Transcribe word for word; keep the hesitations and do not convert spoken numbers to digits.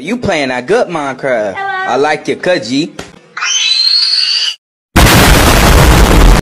You playing that good Minecraft. Hello. I like your cut, G.